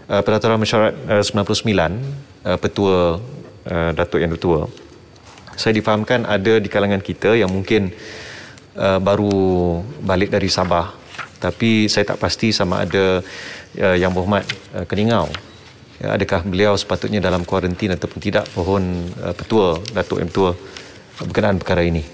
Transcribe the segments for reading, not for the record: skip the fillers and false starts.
Peraturan Mesyuarat 99, Petua Datuk Yang Ditua, saya difahamkan ada di kalangan kita yang mungkin baru balik dari Sabah, tapi saya tak pasti sama ada Yang Berhormat Keningau, adakah beliau sepatutnya dalam kuarantin ataupun tidak, mohon Petua Datuk Yang Ditua berkenaan perkara ini.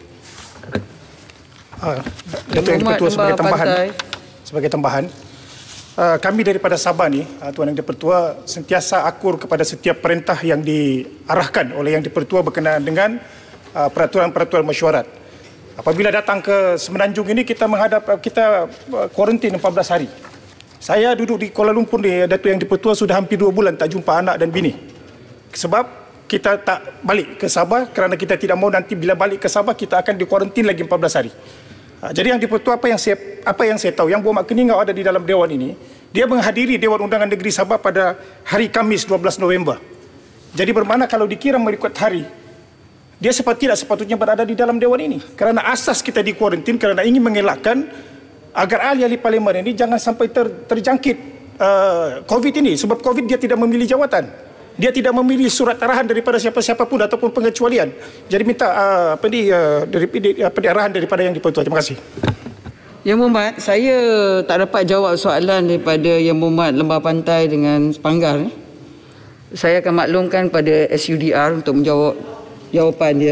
Datuk Yang Ditua, sebagai tambahan, kami daripada Sabah ni, Tuan Yang Dipertua sentiasa akur kepada setiap perintah yang diarahkan oleh Yang Dipertua berkenaan dengan peraturan-peraturan mesyuarat. Apabila datang ke Semenanjung ini, kita kuarantin 14 hari. Saya duduk di Kuala Lumpur ni, Datuk Yang Dipertua, sudah hampir 2 bulan tak jumpa anak dan bini. Sebab kita tak balik ke Sabah kerana kita tidak mahu nanti bila balik ke Sabah kita akan dikuarantin lagi 14 hari. Jadi Yang Dipertua, apa yang saya tahu, Yang Berhormat Keningau ada di dalam Dewan ini, dia menghadiri Dewan Undangan Negeri Sabah pada hari Khamis 12 November. Jadi bermakna kalau dikira mengikut hari, dia tidak sepatutnya berada di dalam Dewan ini. Kerana asas kita dikuarantin kerana ingin mengelakkan agar ahli-ahli parlimen ini jangan sampai terjangkit COVID ini. Sebab COVID dia tidak memilih jawatan. Dia tidak memilih surat arahan daripada siapa-siapa pun ataupun pengecualian. Jadi minta arahan daripada Yang Dipertua. Terima kasih. Yang Berhormat, saya tak dapat jawab soalan daripada Yang Berhormat Lembah Pantai dengan Sepanggar. Saya akan maklumkan pada SUDR untuk menjawab jawapan dia.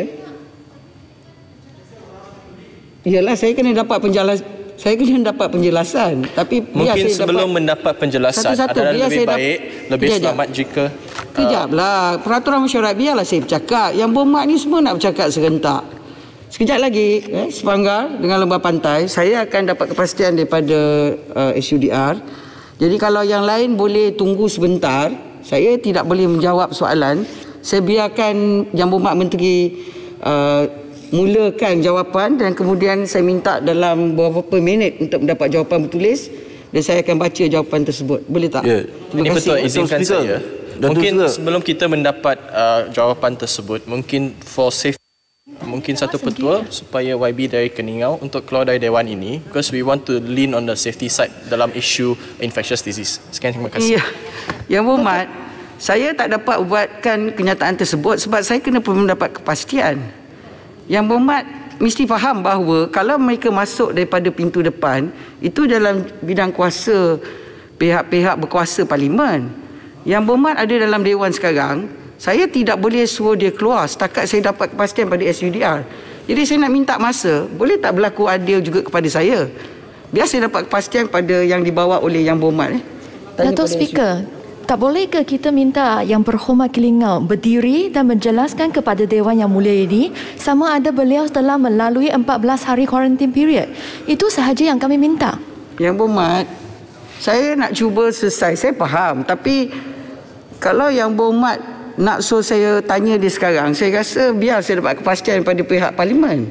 Yalah, saya kena dapat penjelasan. Tapi mungkin sebelum mendapat penjelasan adalah lebih selamat jika kejaplah, peraturan mesyuarat biarlah saya bercakap. Yang Berhormat ni semua nak bercakap serentak. Sekejap lagi Sepanggar dengan Lembah Pantai, saya akan dapat kepastian daripada SUDR. Jadi kalau yang lain boleh tunggu sebentar, saya tidak boleh menjawab soalan. Saya biarkan Yang Berhormat Menteri mulakan jawapan dan kemudian saya minta dalam beberapa minit untuk mendapat jawapan bertulis dan saya akan baca jawapan tersebut. Boleh tak? Ya. Ini betul, izinkan saya. Mungkin sebelum kita mendapat jawapan tersebut, mungkin for safety, mungkin satu petua supaya YB dari Keningau untuk keluar dari Dewan ini, because we want to lean on the safety side dalam isu infectious disease. Sekian, terima kasih. Ya. Yang Berhormat, saya tak dapat buatkan kenyataan tersebut sebab saya kena perlu mendapat kepastian. Yang Berhormat mesti faham bahawa kalau mereka masuk daripada pintu depan, itu dalam bidang kuasa pihak-pihak berkuasa parlimen. Yang Berhormat ada dalam Dewan sekarang, saya tidak boleh suruh dia keluar setakat saya dapat kepastian pada SUDR. Jadi saya nak minta masa, boleh tak berlaku adil juga kepada saya? Biar saya dapat kepastian pada yang dibawa oleh Yang Berhormat. Datuk Speaker, tak bolehkah kita minta Yang Berhormat Keningau berdiri dan menjelaskan kepada Dewan Yang Mulia ini sama ada beliau telah melalui 14 hari quarantine period? Itu sahaja yang kami minta. Yang Berhormat, saya nak cuba selesai, saya faham. Tapi kalau Yang Berhormat nak suruh saya tanya dia sekarang, saya rasa biar saya dapat kepastian daripada pihak parlimen.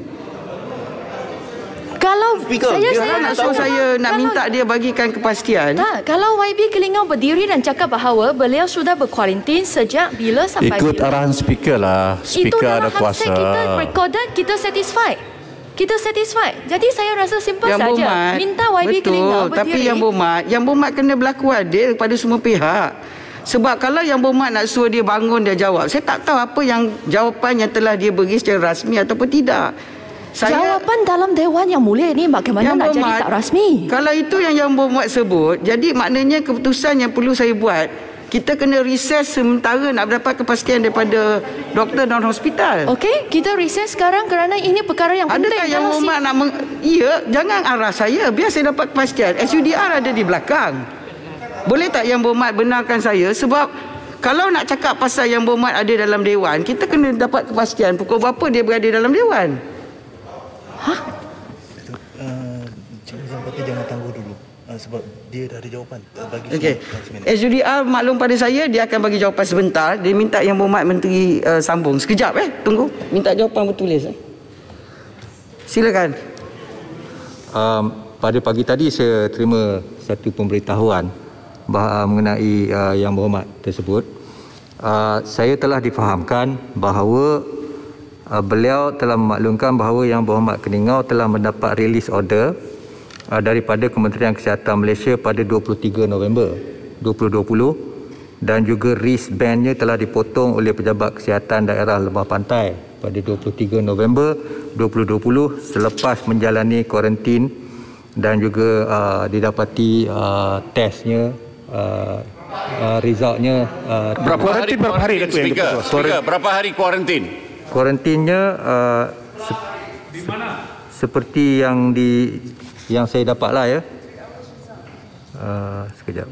Kalau saya nak suruh saya nak minta dia bagikan kepastian. Tak, kalau YB Keningau berdiri dan cakap bahawa beliau sudah berkuarantin sejak bila sampai ikut arahan speaker lah. Speaker ada kuasa. Itu dalam kita recorded, kita satisfied. Jadi saya rasa simple saja. Minta YB Keningau berdiri. Tapi Yang Berhormat kena berlaku adil kepada semua pihak. Sebab kalau Yang Berhormat nak suruh dia bangun dia jawab, saya tak tahu apa yang jawapan yang telah dia beri secara rasmi ataupun tidak. Jawapan dalam Dewan Yang Mulia ini bagaimana nak jadi tak rasmi? Kalau itu yang Berhormat sebut, jadi maknanya keputusan yang perlu saya buat, kita kena recess sementara nak dapat kepastian daripada doktor dan hospital. Okey, kita recess sekarang kerana ini perkara yang penting. Adakah Yang Berhormat nak jangan arah saya, biar saya dapat kepastian. SUDR ada di belakang. Boleh tak Yang Berhormat benarkan saya? Sebab kalau nak cakap pasal Yang Berhormat ada dalam Dewan, kita kena dapat kepastian pukul berapa dia berada dalam Dewan. Jangan tangguh dulu sebab dia dah ada jawapan. Okey. SUDR maklum pada saya, dia akan bagi jawapan sebentar. Dia minta Yang Berhormat Menteri sambung. Sekejap tunggu. Minta jawapan bertulis. Silakan. Pada pagi tadi saya terima satu pemberitahuan mengenai Yang Berhormat tersebut. Saya telah difahamkan bahawa beliau telah memaklumkan bahawa Yang Berhormat Keningau telah mendapat release order daripada Kementerian Kesihatan Malaysia pada 23 November 2020 dan juga wristbandnya telah dipotong oleh pejabat kesihatan daerah Lembah Pantai pada 23 November 2020 selepas menjalani kuarantin dan juga didapati tesnya resultnya berapa hari Datuk yang Speaker, berapa hari kuarantin? Kuarantinnya seperti yang saya dapatlah ya. Sekejap.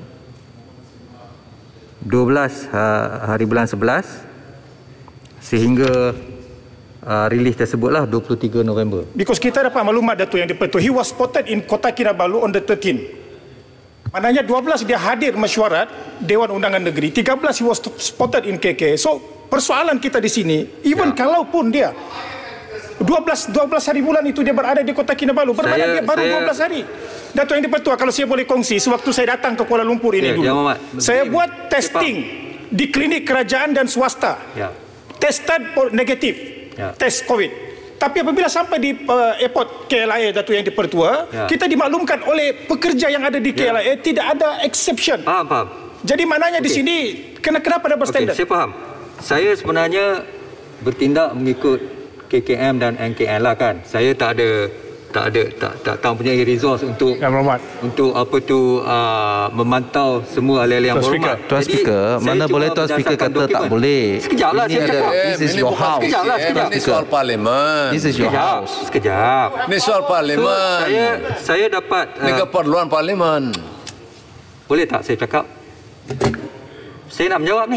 12 hari bulan 11 sehingga rilis tersebutlah 23 November. Because kita dapat maklumat Datuk yang di-Pertua, he was spotted in Kota Kinabalu on the 13th. Maknanya 12 dia hadir mesyuarat Dewan Undangan Negeri, 13 he was spotted in KK. So persoalan kita di sini, even kalaupun dia 12 hari bulan itu dia berada di Kota Kinabalu, bermakna dia baru 12 hari. Datuk yang di-Pertua, kalau saya boleh kongsi, sewaktu saya datang ke Kuala Lumpur ini dulu, saya buat testing di klinik kerajaan dan swasta. Tested negatif, test COVID. Tapi apabila sampai di airport KLIA Datuk yang di-Pertua, kita dimaklumkan oleh pekerja yang ada di KLIA tidak ada exception. Faham. Jadi maknanya di sini kenapa double standard? Saya faham. Saya sebenarnya bertindak mengikut KKM dan NKN lah kan. Saya tak mempunyai resource untuk apa tu memantau semua ahli-ahli yang berhormat. Tuan Speaker, mana boleh Tuan Speaker kata tak boleh? Sekejaplah saya cakap. This is your house. Ini soal parlimen. This is your house. Sekejap. Ini soal parlimen. Saya dapat ini keperluan parlimen. Boleh tak saya cakap? Saya nak menjawab ni.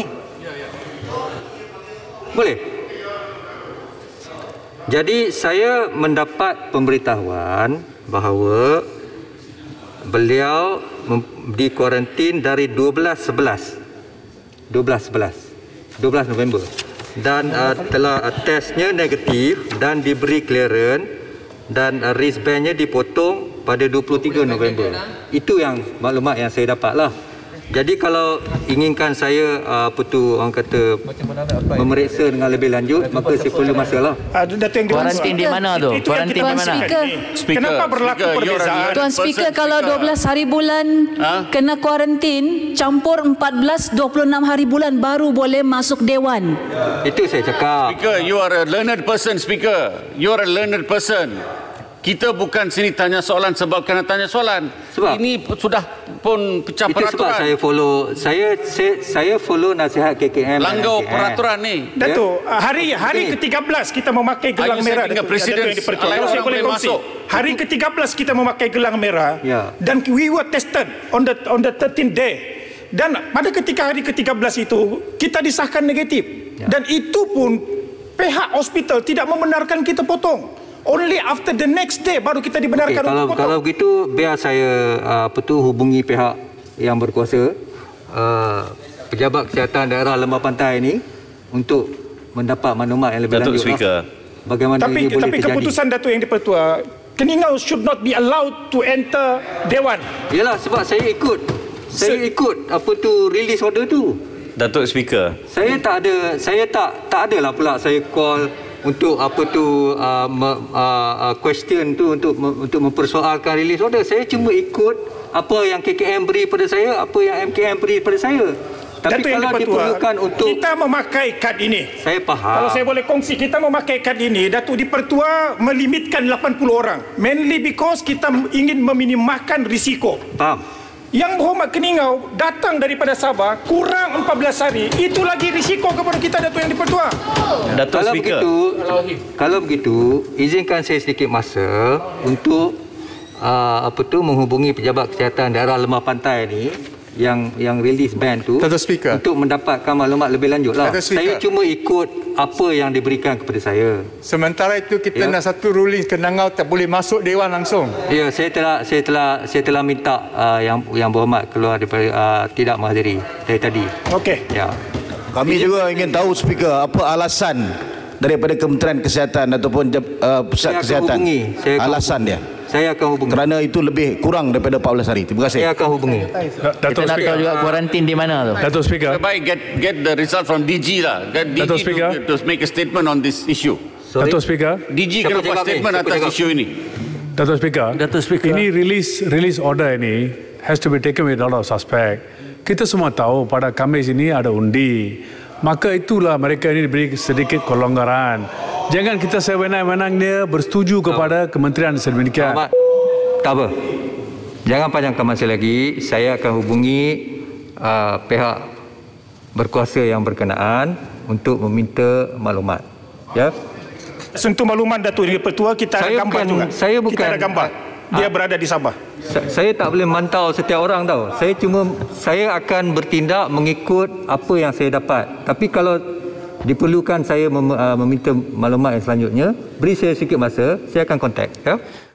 Boleh? Jadi saya mendapat pemberitahuan bahawa beliau dikuarantin dari 12 November dan telah testnya negatif dan diberi clearance dan wristbandnya dipotong pada 23 November. Itu yang maklumat yang saya dapat lah. Jadi kalau inginkan saya orang kata memeriksa dengan lebih lanjut, maka saya perlu masa lah. Kuarantin di mana tu? Kuarantin di mana? Kenapa berlaku perbezaan? Tuan Speaker, kalau 12 hari bulan kena kuarantin, campur 14, 26 hari bulan baru boleh masuk Dewan. Itu saya cakap. Speaker, you are a learned person, Speaker. You are a learned person. Kita bukan sini tanya soalan sebab kena tanya soalan. Sebab ini sudah pun pecah peraturan. Sebab saya follow nasihat KKM. Langgar peraturan ni. Datuk, hari ke-13 kita memakai gelang merah. Presiden kalau saya boleh kongsi. Hari ke-13 kita memakai gelang merah dan we were tested on the 13th day. Dan pada hari ke-13 itu kita disahkan negatif. Dan itu pun pihak hospital tidak membenarkan kita potong. Only after the next day baru kita dibenarkan untuk potong. Kalau begitu biar saya hubungi pihak yang berkuasa, pejabat kesihatan daerah Lembah Pantai ini untuk mendapat maklumat yang lebih lanjut. Bagaimana ini boleh terjadi. Tapi keputusan Datuk yang di-Pertua, Keningau should not be allowed to enter Dewan. Yalah, sebab saya ikut release order tu. Datuk Speaker, saya tak adalah pula saya call untuk question tu untuk mempersoalkan release order. Saya cuma ikut apa yang KKM beri pada saya, apa yang MKM beri pada saya. Tapi Datuk kalau diperlukan untuk kita memakai kad ini, saya faham. Kalau saya boleh kongsi, kita memakai kad ini, Datuk di-Pertua melimitkan 80 orang, mainly because kita ingin meminimalkan risiko. Faham. Yang berhormat Keningau datang daripada Sabah kurang 14 hari, itu lagi risiko kepada kita, Datuk yang di-Pertua. Datuk Speaker, kalau begitu izinkan saya sedikit masa untuk menghubungi pejabat kesihatan daerah Lembah Pantai ni yang release ban tu untuk mendapatkan maklumat lebih lanjut lah. Saya cuma ikut apa yang diberikan kepada saya. Sementara itu kita nak satu ruling Keningau tak boleh masuk Dewan langsung. Ya, saya telah minta yang berhormat keluar daripada tidak menghadiri dari tadi. Okey. Ya. Kami juga ingin tahu, Speaker, apa alasan daripada Kementerian Kesihatan ataupun Pusat Kesihatan. Alasan dia. Saya akan hubungi. Kerana itu lebih kurang daripada 14 hari. Terima kasih. Saya akan hubungi. Kita nak tahu juga kuarantin di mana tu. Datuk Speaker. Baik, get the result from DG lah. Get DG to make a statement on this issue. Datuk Speaker. DG kena buat statement atas isu ini. Datuk Speaker. Ini release order ini has to be taken without a suspect. kita semua tahu pada Khamis ini ada undi. Maka itulah mereka ini diberi sedikit kelonggaran. Jangan kita sewenang-wenangnya bersetuju kepada kementerian sedemikian. Tak apa. Jangan panjangkan masa lagi. Saya akan hubungi pihak berkuasa yang berkenaan untuk meminta maklumat. Ya. Untuk makluman Datuk Petua, kita ada gambar juga. Kita ada gambar. Dia berada di Sabah. Saya tak boleh mantau setiap orang tahu. Saya akan bertindak mengikut apa yang saya dapat. Tapi kalau diperlukan saya meminta maklumat yang selanjutnya, beri saya sikit masa, saya akan kontak. Ya.